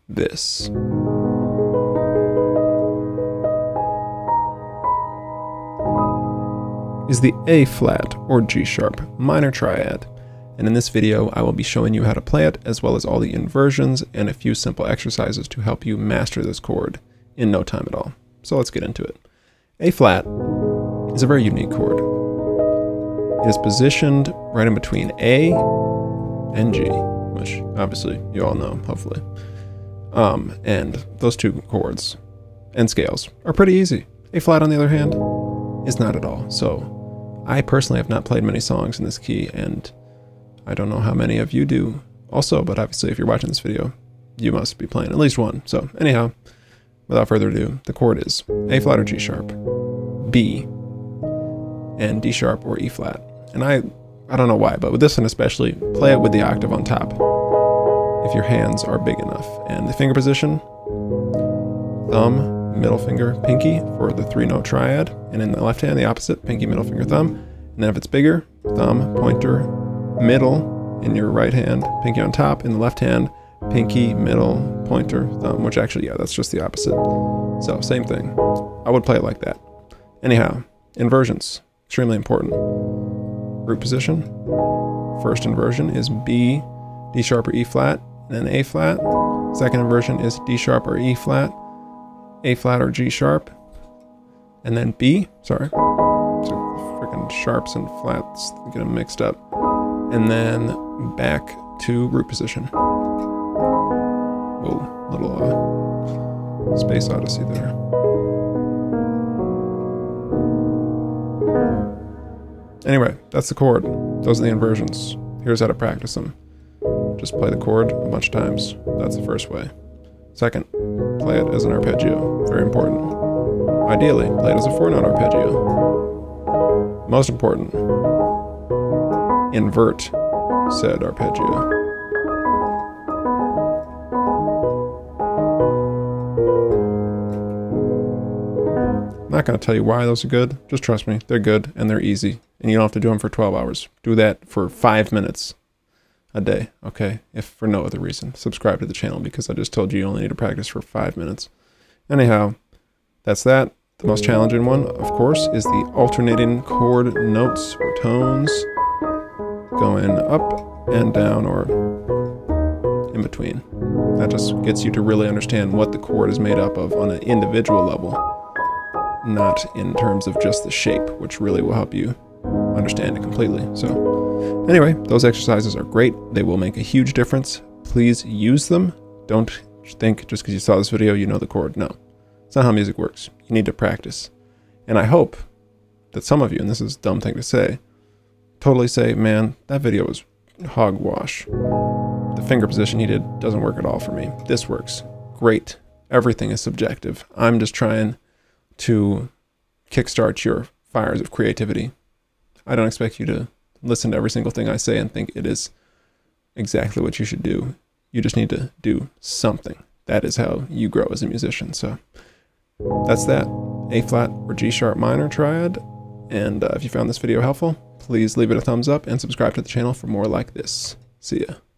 this. Is the A flat or G sharp minor triad, and in this video I will be showing you how to play it as well as all the inversions and a few simple exercises to help you master this chord in no time at all. So let's get into it. A flat is a very unique chord. It is positioned right in between A and G, which obviously you all know, hopefully. And those two chords and scales are pretty easy. A flat, on the other hand, is not at all. So I personally have not played many songs in this key, and I don't know how many of you do also, but obviously if you're watching this video, you must be playing at least one. So anyhow, without further ado, the chord is A flat or G sharp, B, and D sharp or E flat. And I don't know why, but with this one especially, play it with the octave on top if your hands are big enough. And the finger position, thumb, middle finger, pinky for the 3-note triad, and in the left hand the opposite, pinky, middle finger, thumb. And then if it's bigger, thumb, pointer, middle in your right hand, pinky on top. In the left hand, pinky, middle, pointer, thumb, which actually, yeah, that's just the opposite. So same thing. I would play it like that. Anyhow, inversions, extremely important. Root position, first inversion is B, D sharp or E flat, and then A flat. Second inversion is D sharp or E flat, A flat or G sharp, and then B, sorry, so freaking sharps and flats, get them mixed up, and then back to root position. Whoa, little space odyssey there. Anyway, that's the chord. Those are the inversions. Here's how to practice them. Just play the chord a bunch of times. That's the first way. Second, play it as an arpeggio. Very important. Ideally, play it as a 4-note arpeggio. Most important, invert said arpeggio. I'm not going to tell you why those are good. Just trust me, they're good and they're easy. And you don't have to do them for 12 hours. Do that for 5 minutes a day, okay? If for no other reason. Subscribe to the channel because I just told you only need to practice for 5 minutes. Anyhow, that's that. The most challenging one, of course, is the alternating chord notes or tones going up and down or in between. That just gets you to really understand what the chord is made up of on an individual level, not in terms of just the shape, which really will help you understand it completely. So anyway, those exercises are great. They will make a huge difference. Please use them. Don't think just because you saw this video you know the chord. No, it's not how music works. You need to practice. And I hope that some of you, and this is a dumb thing to say, totally say, man, that video was hogwash. The finger position he did doesn't work at all for me. This works great. Everything is subjective. I'm just trying to kickstart your fires of creativity. I don't expect you to listen to every single thing I say and think it is exactly what you should do. You just need to do something. That is how you grow as a musician. So that's that. A flat or G sharp minor triad. And if you found this video helpful, please leave it a thumbs up and subscribe to the channel for more like this. See ya.